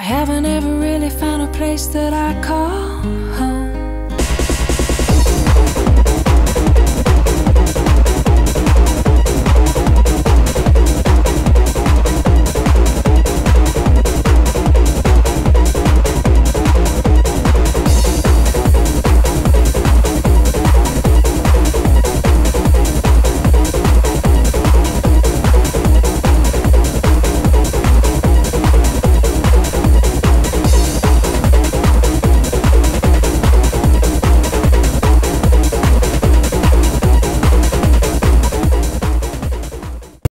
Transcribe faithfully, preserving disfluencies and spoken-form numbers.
I haven't ever really found a place that I call